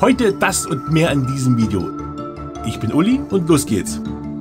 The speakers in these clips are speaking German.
Heute das und mehr in diesem Video. Ich bin Uli und los geht's.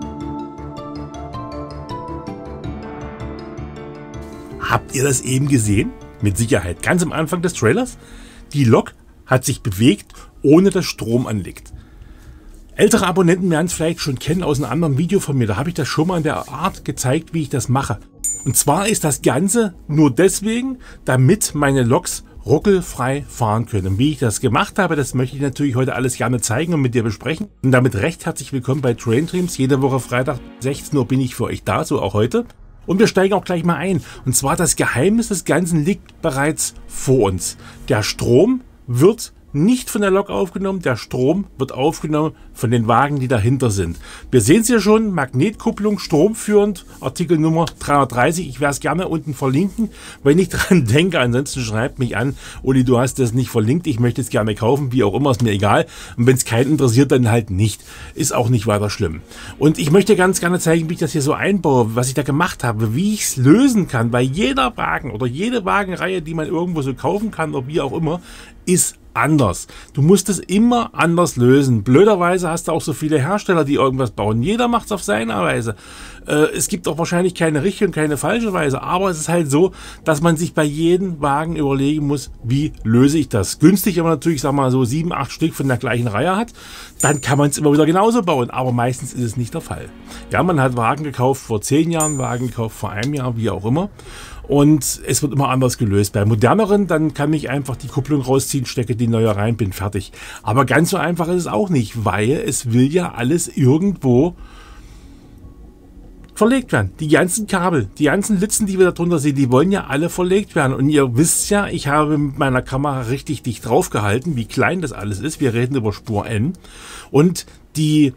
Habt ihr das eben gesehen? Mit Sicherheit. Ganz am Anfang des Trailers. Die Lok hat sich bewegt, ohne dass Strom anliegt. Ältere Abonnenten werden es vielleicht schon kennen aus einem anderen Video von mir. Da habe ich das schon mal in der Art gezeigt, wie ich das mache. Und zwar ist das Ganze nur deswegen, damit meine Loks ruckelfrei fahren können. Und wie ich das gemacht habe, das möchte ich natürlich heute alles gerne zeigen und mit dir besprechen. Und damit recht herzlich willkommen bei Train Dreams. Jede Woche Freitag 16 Uhr bin ich für euch da, so auch heute. Und wir steigen auch gleich mal ein. Und zwar das Geheimnis des Ganzen liegt bereits vor uns. Der Strom wird nicht von der Lok aufgenommen, der Strom wird aufgenommen von den Wagen, die dahinter sind. Wir sehen es hier schon, Magnetkupplung, stromführend, Artikel Nummer 330. Ich werde es gerne unten verlinken, wenn ich dran denke. Ansonsten schreibt mich an, Uli, du hast das nicht verlinkt, ich möchte es gerne kaufen, wie auch immer, ist mir egal. Und wenn es keinen interessiert, dann halt nicht. Ist auch nicht weiter schlimm. Und ich möchte ganz gerne zeigen, wie ich das hier so einbaue, was ich da gemacht habe, wie ich es lösen kann, weil jeder Wagen oder jede Wagenreihe, die man irgendwo so kaufen kann oder wie auch immer, ist anders. Du musst es immer anders lösen. Blöderweise hast du auch so viele Hersteller, die irgendwas bauen. Jeder macht es auf seine Weise. Es gibt auch wahrscheinlich keine richtige und keine falsche Weise, aber es ist halt so, dass man sich bei jedem Wagen überlegen muss, wie löse ich das. Günstig, wenn man natürlich, sag mal, so 7, 8 Stück von der gleichen Reihe hat, dann kann man es immer wieder genauso bauen, aber meistens ist es nicht der Fall. Ja, man hat Wagen gekauft vor 10 Jahren, Wagen gekauft vor einem Jahr, wie auch immer. Und es wird immer anders gelöst. Bei moderneren, dann kann ich einfach die Kupplung rausziehen, stecke die neue rein, bin fertig. Aber ganz so einfach ist es auch nicht, weil es will ja alles irgendwo verlegt werden. Die ganzen Kabel, die ganzen Litzen, die wir da drunter sehen, die wollen ja alle verlegt werden. Und ihr wisst ja, ich habe mit meiner Kamera richtig dicht drauf gehalten, wie klein das alles ist. Wir reden über Spur N. Und die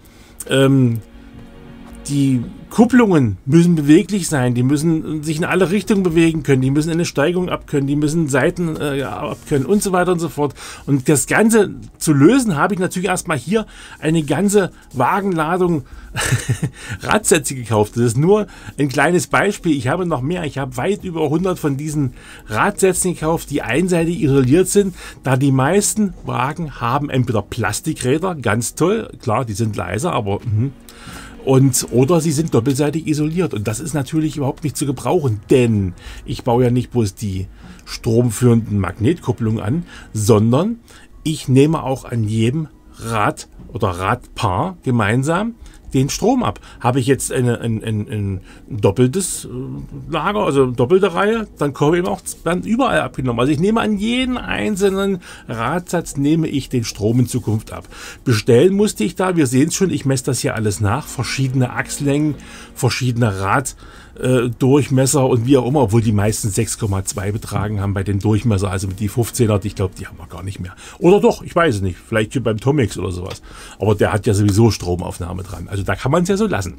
Kupplungen müssen beweglich sein, die müssen sich in alle Richtungen bewegen können, die müssen eine Steigung abkönnen, die müssen Seiten abkönnen und so weiter und so fort. Und das Ganze zu lösen, habe ich natürlich erstmal hier eine ganze Wagenladung Radsätze gekauft. Das ist nur ein kleines Beispiel. Ich habe noch mehr. Ich habe weit über 100 von diesen Radsätzen gekauft, die einseitig isoliert sind, da die meisten Wagen haben entweder Plastikräder, ganz toll, klar, die sind leiser, aber oder sie sind doppelseitig isoliert. Und das ist natürlich überhaupt nicht zu gebrauchen, denn ich baue ja nicht bloß die stromführenden Magnetkupplungen an, sondern ich nehme auch an jedem Rad oder Radpaar gemeinsam den Strom ab. Habe ich jetzt ein doppeltes Lager, also doppelte Reihe, dann komme ich auch dann überall abgenommen. Also ich nehme an jeden einzelnen Radsatz nehme ich den Strom in Zukunft ab. Bestellen musste ich da, wir sehen es schon, ich messe das hier alles nach, verschiedene Achslängen, verschiedene Raddurchmesser und wie auch immer, obwohl die meisten 6,2 betragen haben bei den Durchmesser, also die 15er, ich glaube, die haben wir gar nicht mehr. Oder doch, ich weiß es nicht, vielleicht hier beim Tomix oder sowas. Aber der hat ja sowieso Stromaufnahme dran, also da kann man es ja so lassen.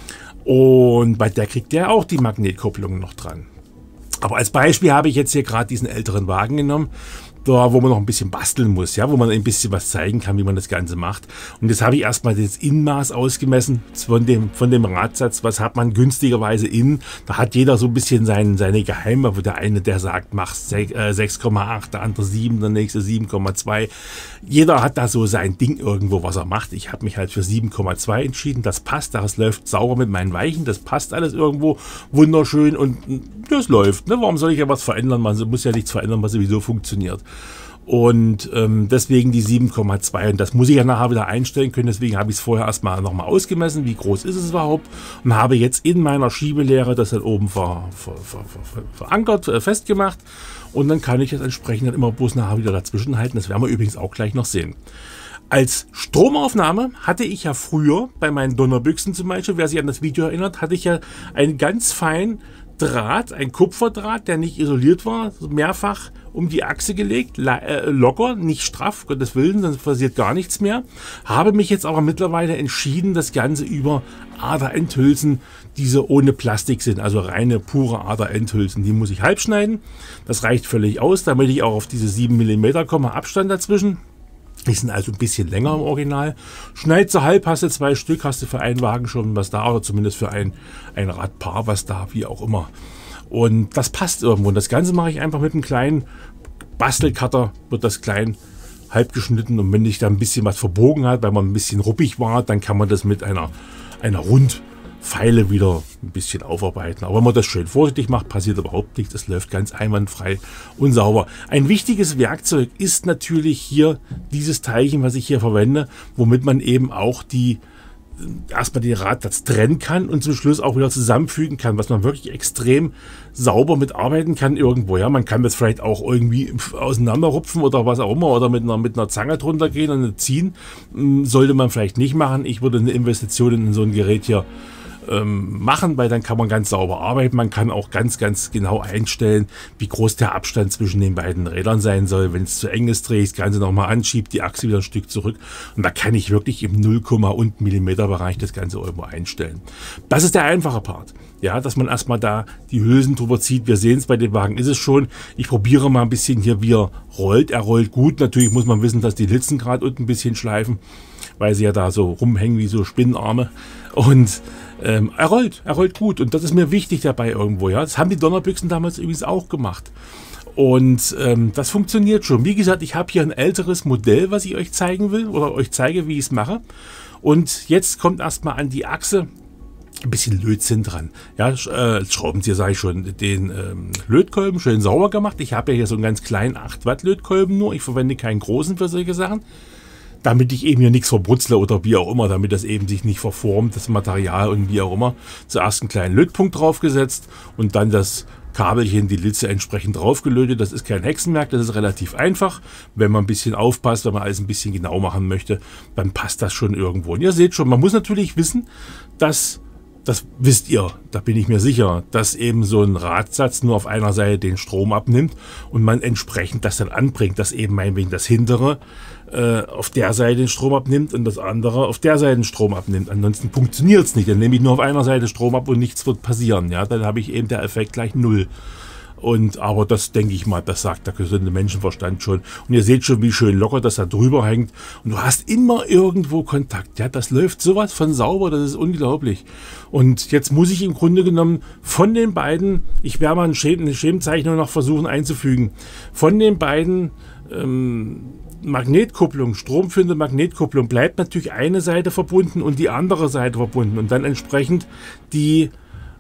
Und bei der kriegt der auch die Magnetkupplung noch dran. Aber als Beispiel habe ich jetzt hier gerade diesen älteren Wagen genommen, da wo man noch ein bisschen basteln muss, ja, wo man ein bisschen was zeigen kann, wie man das Ganze macht. Und jetzt habe ich erstmal das Innenmaß ausgemessen von dem Radsatz, was hat man günstigerweise innen. Da hat jeder so ein bisschen seine Geheime, wo der eine, der sagt, mach 6,8, der andere 7, der nächste 7,2. Jeder hat da so sein Ding irgendwo, was er macht. Ich habe mich halt für 7,2 entschieden. Das passt, das läuft sauber mit meinen Weichen, das passt alles irgendwo wunderschön und das läuft. Ne? Warum soll ich ja was verändern? Man muss ja nichts verändern, was sowieso funktioniert. Und deswegen die 7,2 und das muss ich ja nachher wieder einstellen können, deswegen habe ich es vorher erstmal nochmal ausgemessen, wie groß ist es überhaupt und habe jetzt in meiner Schiebelehre das dann oben verankert, festgemacht und dann kann ich es entsprechend dann immer bloß nachher wieder dazwischen halten, das werden wir übrigens auch gleich noch sehen. Als Stromaufnahme hatte ich ja früher bei meinen Donnerbüchsen zum Beispiel, wer sich an das Video erinnert, hatte ich ja einen ganz feinen Draht, ein Kupferdraht, der nicht isoliert war, mehrfach um die Achse gelegt, locker, nicht straff, Gottes Willen, sonst passiert gar nichts mehr. Habe mich jetzt aber mittlerweile entschieden, das Ganze über Aderendhülsen, diese ohne Plastik sind, also reine, pure Aderendhülsen, die muss ich halb schneiden. Das reicht völlig aus, damit ich auch auf diese 7 mm komme, Abstand dazwischen. Die sind also ein bisschen länger im Original. Schneid so halb, hast du 2 Stück, hast du für einen Wagen schon was da, oder zumindest für ein Radpaar was da, wie auch immer. Und das passt irgendwo. Und das Ganze mache ich einfach mit einem kleinen Bastelcutter, wird das klein halb geschnitten, und wenn sich da ein bisschen was verbogen hat, weil man ein bisschen ruppig war, dann kann man das mit einer Rundfeile wieder ein bisschen aufarbeiten. Aber wenn man das schön vorsichtig macht, passiert überhaupt nichts. Es läuft ganz einwandfrei und sauber. Ein wichtiges Werkzeug ist natürlich hier dieses Teilchen, was ich hier verwende, womit man eben auch erstmal den Radsatz trennen kann und zum Schluss auch wieder zusammenfügen kann, was man wirklich extrem sauber mitarbeiten kann irgendwo. Ja, man kann das vielleicht auch irgendwie auseinanderrupfen oder was auch immer oder mit einer Zange drunter gehen und ziehen. Sollte man vielleicht nicht machen. Ich würde eine Investition in so ein Gerät hier machen, weil dann kann man ganz sauber arbeiten. Man kann auch ganz, ganz genau einstellen, wie groß der Abstand zwischen den beiden Rädern sein soll. Wenn es zu eng ist, drehe ich das Ganze nochmal an, schiebe die Achse wieder ein Stück zurück und da kann ich wirklich im 0, und Millimeter Bereich das Ganze irgendwo einstellen. Das ist der einfache Part. Ja, dass man erstmal da die Hülsen drüber zieht. Wir sehen es, bei dem Wagen ist es schon. Ich probiere mal ein bisschen hier, wie er rollt. Er rollt gut. Natürlich muss man wissen, dass die Litzen gerade unten ein bisschen schleifen, weil sie ja da so rumhängen wie so Spinnenarme. Und er rollt gut. Und das ist mir wichtig dabei irgendwo. Ja, das haben die Donnerbüchsen damals übrigens auch gemacht. Und das funktioniert schon. Wie gesagt, ich habe hier ein älteres Modell, was ich euch zeigen will oder euch zeige, wie ich es mache. Und jetzt kommt erstmal an die Achse ein bisschen Lötzinn dran. Ja, Schraubenzieher sage ich schon, den Lötkolben schön sauber gemacht. Ich habe ja hier so einen ganz kleinen 8 Watt Lötkolben nur. Ich verwende keinen großen für solche Sachen, damit ich eben hier nichts verbrutzle oder wie auch immer, damit das eben sich nicht verformt, das Material und wie auch immer. Zuerst einen kleinen Lötpunkt draufgesetzt und dann das Kabelchen, die Litze entsprechend draufgelötet. Das ist kein Hexenwerk, das ist relativ einfach. Wenn man ein bisschen aufpasst, wenn man alles ein bisschen genau machen möchte, dann passt das schon irgendwo. Und ihr seht schon, man muss natürlich wissen, dass, das wisst ihr, da bin ich mir sicher, dass eben so ein Radsatz nur auf einer Seite den Strom abnimmt und man entsprechend das dann anbringt, dass eben meinetwegen das hintere auf der Seite den Strom abnimmt und das andere auf der Seite den Strom abnimmt. Ansonsten funktioniert es nicht. Dann nehme ich nur auf einer Seite Strom ab und nichts wird passieren. Ja, dann habe ich eben der Effekt gleich 0. Aber das denke ich mal, das sagt der gesunde Menschenverstand schon. Und ihr seht schon, wie schön locker das da drüber hängt. Und du hast immer irgendwo Kontakt. Ja, das läuft sowas von sauber, das ist unglaublich. Und jetzt muss ich im Grunde genommen von den beiden, ich werde mal eine Schemenzeichnung noch versuchen einzufügen, von den beiden Magnetkupplung, stromführende Magnetkupplung, bleibt natürlich eine Seite verbunden und die andere Seite verbunden und dann entsprechend die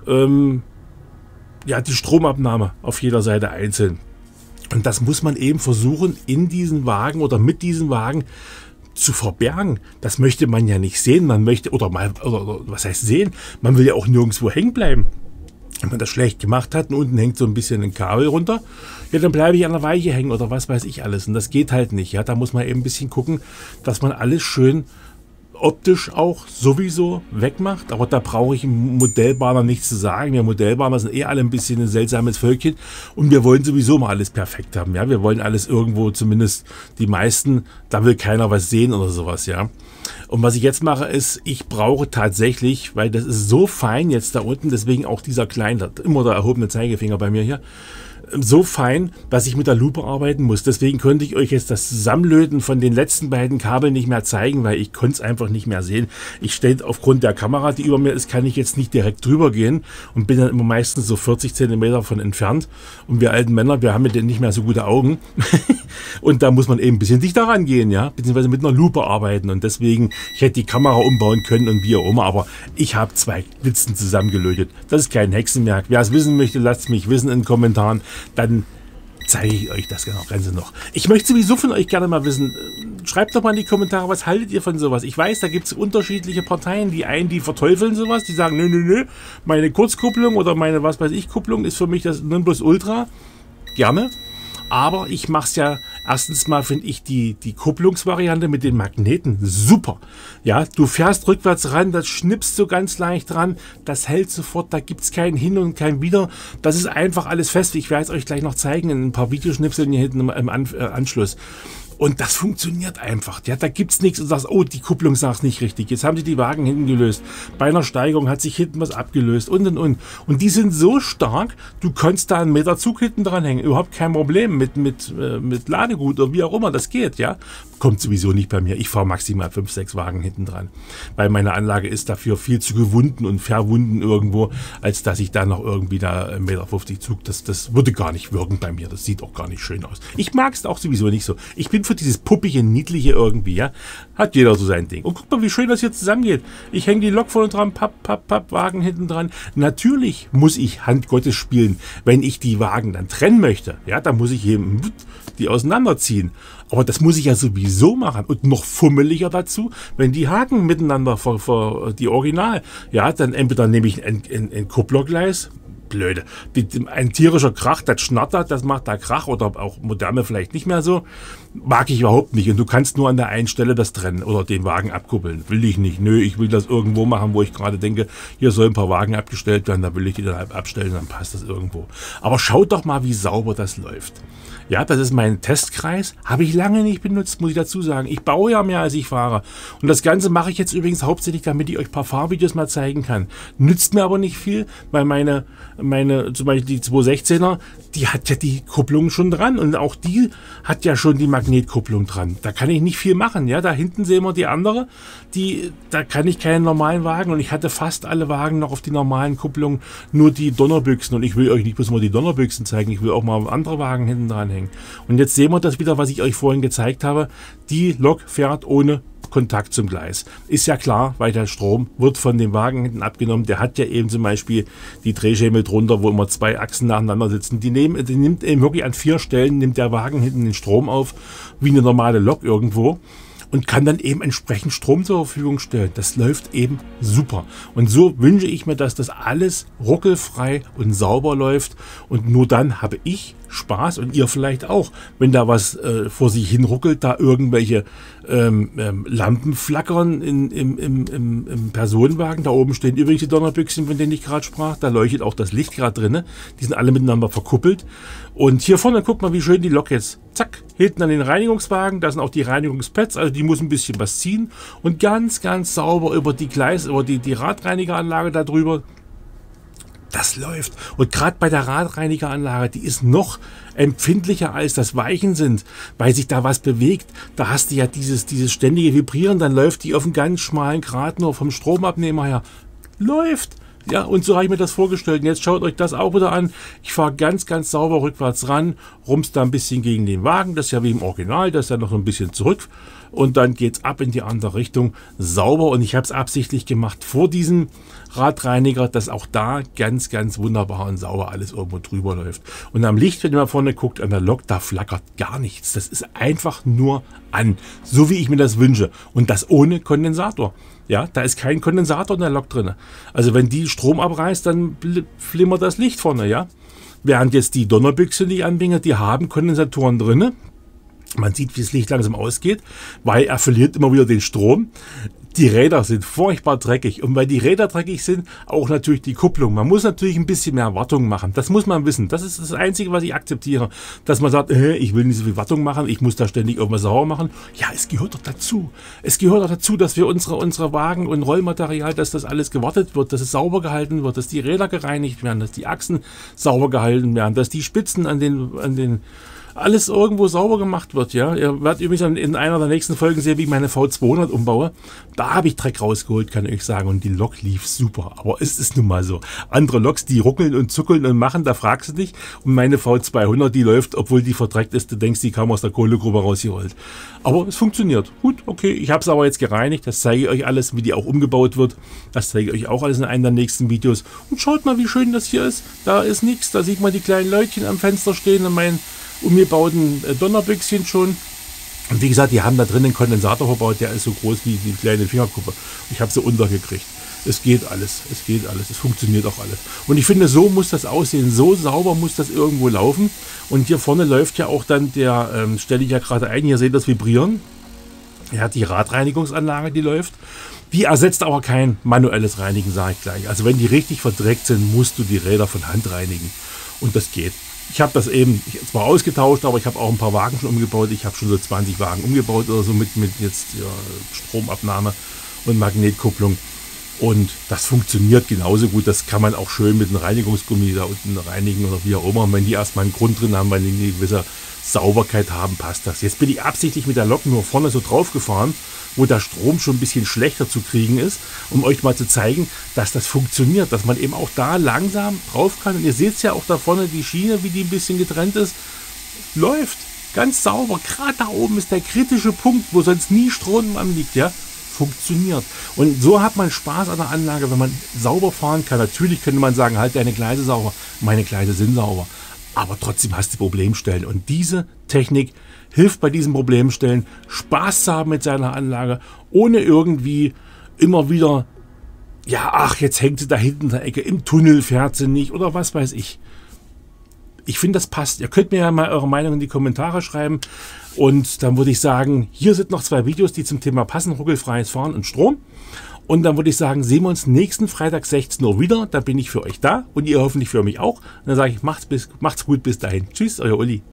Stromabnahme auf jeder Seite einzeln. Und das muss man eben versuchen, in diesen Wagen oder mit diesen Wagen zu verbergen. Das möchte man ja nicht sehen. Man möchte, oder was heißt sehen? Man will ja auch nirgendwo hängen bleiben. Wenn man das schlecht gemacht hat und unten hängt so ein bisschen ein Kabel runter, ja, dann bleibe ich an der Weiche hängen oder was weiß ich alles. Und das geht halt nicht. Ja, da muss man eben ein bisschen gucken, dass man alles schön optisch auch sowieso wegmacht. Aber da brauche ich im Modellbahner nichts zu sagen. Wir Modellbahner sind alle ein bisschen ein seltsames Völkchen und wir wollen sowieso mal alles perfekt haben. Ja, wir wollen alles irgendwo, zumindest die meisten, da will keiner was sehen oder sowas. Ja. Und was ich jetzt mache ist, ich brauche tatsächlich, weil das ist so fein jetzt da unten, deswegen auch dieser kleine, immer der erhobene Zeigefinger bei mir hier, so fein, dass ich mit der Lupe arbeiten muss. Deswegen könnte ich euch jetzt das Zusammenlöten von den letzten beiden Kabeln nicht mehr zeigen, weil ich konnte es einfach nicht mehr sehen. Ich stelle aufgrund der Kamera, die über mir ist, kann ich jetzt nicht direkt drüber gehen und bin dann immer meistens so 40 cm davon entfernt. Und wir alten Männer, wir haben mit denen nicht mehr so gute Augen. Und da muss man eben ein bisschen dichter rangehen, ja, beziehungsweise mit einer Lupe arbeiten. Und deswegen, ich hätte die Kamera umbauen können und wie auch immer, aber ich habe 2 Litzen zusammengelötet. Das ist kein Hexenwerk. Wer es wissen möchte, lasst es mich wissen in den Kommentaren. Dann zeige ich euch das Ganze noch. Ich möchte sowieso von euch gerne mal wissen, schreibt doch mal in die Kommentare, was haltet ihr von sowas? Ich weiß, da gibt es unterschiedliche Parteien. Die einen, die verteufeln sowas, die sagen, nö, meine Kurzkupplung oder meine was weiß ich Kupplung ist für mich das Nonplusultra. Gerne. Aber ich mache es ja, erstens mal finde ich die Kupplungsvariante mit den Magneten super. Ja, du fährst rückwärts ran, das schnippst du ganz leicht dran, das hält sofort, da gibt es kein Hin und kein Wieder. Das ist einfach alles fest. Ich werde es euch gleich noch zeigen in ein paar Videoschnipseln hier hinten im Anschluss. Und das funktioniert einfach. Ja, da gibt es nichts und sagst, oh, die Kupplung sagt nicht richtig. Jetzt haben sie die Wagen hinten gelöst. Bei einer Steigung hat sich hinten was abgelöst und. Und die sind so stark, du kannst da einen Meter Zug hinten dran hängen. Überhaupt kein Problem mit Ladegut oder wie auch immer. Das geht, ja. kommt sowieso nicht bei mir. Ich fahre maximal 5, 6 Wagen hinten dran. Weil meine Anlage ist dafür viel zu gewunden und verwunden irgendwo, als dass ich da noch irgendwie da 1,50 Meter Zug. Das würde gar nicht wirken bei mir. Das sieht auch gar nicht schön aus. Ich mag es auch sowieso nicht so. Ich bin für dieses puppige, niedliche irgendwie, ja. Hat jeder so sein Ding. Und guck mal, wie schön das hier zusammengeht. Ich hänge die Lok vorne dran, papp, Wagen hinten dran. Natürlich muss ich Hand Gottes spielen, wenn ich die Wagen dann trennen möchte. Ja, da muss ich eben die auseinanderziehen. Aber das muss ich ja sowieso machen. Und noch fummeliger dazu, wenn die Haken miteinander, die Original, ja, dann entweder nehme ich ein Kupplergleis, blöde, ein tierischer Krach, das schnattert, das macht da Krach oder auch moderne vielleicht nicht mehr so, mag ich überhaupt nicht. Und du kannst nur an der einen Stelle das trennen oder den Wagen abkuppeln. Will ich nicht. Nö, ich will das irgendwo machen, wo ich gerade denke, hier sollen ein paar Wagen abgestellt werden, da will ich die dann halt abstellen, dann passt das irgendwo. Aber schaut doch mal, wie sauber das läuft. Ja, das ist mein Testkreis. Habe ich lange nicht benutzt, muss ich dazu sagen. Ich baue ja mehr, als ich fahre. Und das Ganze mache ich jetzt übrigens hauptsächlich, damit ich euch ein paar Fahrvideos mal zeigen kann. Nützt mir aber nicht viel, weil meine zum Beispiel die 216er, die hat ja die Kupplung schon dran. Und auch die hat ja schon die Magnetkupplung dran. Da kann ich nicht viel machen. Ja, da hinten sehen wir die andere. Da kann ich keinen normalen Wagen. Und ich hatte fast alle Wagen noch auf die normalen Kupplungen, nur die Donnerbüchsen. Und ich will euch nicht bloß mal die Donnerbüchsen zeigen. Ich will auch mal andere Wagen hinten dran hängen. Und jetzt sehen wir das wieder, was ich euch vorhin gezeigt habe. Die Lok fährt ohne Kontakt zum Gleis. Ist ja klar, weil der Strom wird von dem Wagen hinten abgenommen. Der hat ja eben zum Beispiel die Drehschemel drunter, wo immer 2 Achsen nacheinander sitzen. Die nimmt eben wirklich an 4 Stellen, nimmt der Wagen hinten den Strom auf, wie eine normale Lok irgendwo. Und kann dann eben entsprechend Strom zur Verfügung stellen. Das läuft eben super. Und so wünsche ich mir, dass das alles ruckelfrei und sauber läuft. Und nur dann habe ich Spaß und ihr vielleicht auch, wenn da was vor sich hin ruckelt, da irgendwelche Lampen flackern im Personenwagen. Da oben stehen übrigens die Donnerbüchsen, von denen ich gerade sprach. Da leuchtet auch das Licht gerade drin. Die sind alle miteinander verkuppelt. Und hier vorne, guck mal, wie schön die Lok jetzt, zack, hinten an den Reinigungswagen. Da sind auch die Reinigungspads, also die muss ein bisschen was ziehen. Und ganz, ganz sauber über die die Radreinigeranlage da drüber. Das läuft. Und gerade bei der Radreinigeranlage, die ist noch empfindlicher als das Weichen sind, weil sich da was bewegt. Da hast du ja dieses ständige Vibrieren, dann läuft die auf einem ganz schmalen Grat nur vom Stromabnehmer her. Läuft. Ja, und so habe ich mir das vorgestellt. Und jetzt schaut euch das auch wieder an. Ich fahre ganz, ganz sauber rückwärts ran, rumst da ein bisschen gegen den Wagen. Das ist ja wie im Original, das ist ja noch so ein bisschen zurück. Und dann geht's ab in die andere Richtung. Sauber. Und ich habe es absichtlich gemacht vor diesem Radreiniger, dass auch da ganz, ganz wunderbar und sauber alles irgendwo drüber läuft. Und am Licht, wenn ihr mal vorne guckt, an der Lok, da flackert gar nichts. Das ist einfach nur an. So wie ich mir das wünsche. Und das ohne Kondensator. Ja, da ist kein Kondensator in der Lok drin. Also wenn die Strom abreißt, dann flimmert das Licht vorne, ja. Während jetzt die Donnerbüchse, die ich anbringe, die haben Kondensatoren drin. Man sieht, wie das Licht langsam ausgeht, weil er verliert immer wieder den Strom. Die Räder sind furchtbar dreckig und weil die Räder dreckig sind, auch natürlich die Kupplung. Man muss natürlich ein bisschen mehr Wartung machen. Das muss man wissen. Das ist das Einzige, was ich akzeptiere. Dass man sagt, ich will nicht so viel Wartung machen, ich muss da ständig irgendwas sauber machen. Ja, es gehört doch dazu. Es gehört doch dazu, dass wir unsere Wagen und Rollmaterial, dass das alles gewartet wird, dass es sauber gehalten wird, dass die Räder gereinigt werden, dass die Achsen sauber gehalten werden, dass die Spitzen an den alles irgendwo sauber gemacht wird, ja. Ihr werdet übrigens in einer der nächsten Folgen sehen, wie ich meine V200 umbaue. Da habe ich Dreck rausgeholt, kann ich euch sagen. Und die Lok lief super. Aber es ist nun mal so. Andere Loks, die ruckeln und zuckeln und machen, da fragst du dich. Und meine V200, die läuft, obwohl die verdreckt ist. Du denkst, die kam aus der Kohlegrube rausgeholt. Aber es funktioniert. Gut, okay. Ich habe es aber jetzt gereinigt. Das zeige ich euch alles, wie die auch umgebaut wird. Das zeige ich euch auch alles in einem der nächsten Videos. Und schaut mal, wie schön das hier ist. Da ist nichts. Da sieht man die kleinen Leutchen am Fenster stehen und mein umgebauten Donnerbüchschen schon. Und wie gesagt, die haben da drin einen Kondensator verbaut, der ist so groß wie die kleine Fingerkuppe. Ich habe sie untergekriegt. Es geht alles, es funktioniert auch alles. Und ich finde, so muss das aussehen, so sauber muss das irgendwo laufen. Und hier vorne läuft ja auch dann stelle ich ja gerade ein, hier seht ihr das Vibrieren. Er hat die Radreinigungsanlage, die läuft. Die ersetzt aber kein manuelles Reinigen, sage ich gleich. Also wenn die richtig verdreckt sind, musst du die Räder von Hand reinigen. Und das geht. Ich habe das eben zwar ausgetauscht, aber ich habe auch ein paar Wagen schon umgebaut. Ich habe schon so 20 Wagen umgebaut oder so mit jetzt Stromabnahme und Magnetkupplung. Und das funktioniert genauso gut. Das kann man auch schön mit einem Reinigungsgummi da unten reinigen oder wie auch immer. Wenn die erstmal einen Grund drin haben, weil die eine gewisse Sauberkeit haben, passt das. Jetzt bin ich absichtlich mit der Lok nur vorne so drauf gefahren, wo der Strom schon ein bisschen schlechter zu kriegen ist, um euch mal zu zeigen, dass das funktioniert, dass man eben auch da langsam drauf kann. Und ihr seht ja auch da vorne die Schiene, wie die ein bisschen getrennt ist. Läuft ganz sauber. Gerade da oben ist der kritische Punkt, wo sonst nie Strom anliegt, ja. Funktioniert. Und so hat man Spaß an der Anlage, wenn man sauber fahren kann. Natürlich könnte man sagen, halt deine Gleise sauber. Meine Gleise sind sauber. Aber trotzdem hast du Problemstellen. Und diese Technik hilft bei diesen Problemstellen, Spaß zu haben mit seiner Anlage, ohne irgendwie immer wieder, ja, ach, jetzt hängt sie da hinten in der Ecke, im Tunnel fährt sie nicht oder was weiß ich. Ich finde, das passt. Ihr könnt mir ja mal eure Meinung in die Kommentare schreiben. Und dann würde ich sagen, hier sind noch 2 Videos, die zum Thema passen, ruckelfreies Fahren und Strom. Und dann würde ich sagen, sehen wir uns nächsten Freitag 16 Uhr wieder. Da bin ich für euch da und ihr hoffentlich für mich auch. Und dann sage ich, macht's gut, bis dahin. Tschüss, euer Uli.